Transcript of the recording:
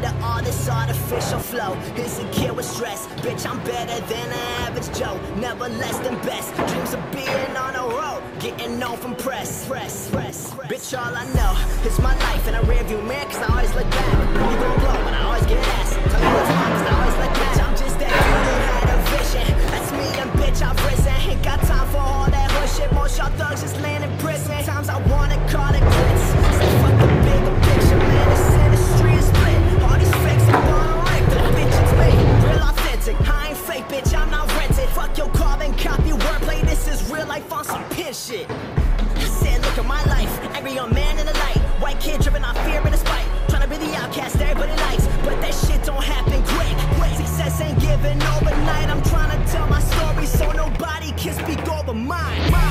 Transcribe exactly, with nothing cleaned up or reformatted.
under all this artificial flow. Insecure with stress, bitch, I'm better than the average Joe. Never less than best, dreams of being on a road, getting known from press, press, press, press. Bitch, all I know is my life in a rearview mirror, cause I always look back. You gon' blow, but I always get asked. Tell me what's wrong, cause I always look back. I'm just that dude who had a vision. That's me, and bitch, I've risen. Ain't got time for all that horseshit. Most y'all thugs just land in prison. Sometimes I wanna call it quits. Say fuck the bigger picture, man. This industry is split. All these fakes are gonna wreck the bitch, it's me. Real authentic, I ain't fake, bitch, I'm not rented. Fuck your carbon copy wordplay, this is real life on some pin shit. Said, look at my life, angry young man in the light. White kid driven off fear and a spite. Tryna be the outcast everybody likes, but that shit don't happen quick. Success ain't given overnight. I'm trying to tell my story so nobody can speak over mine.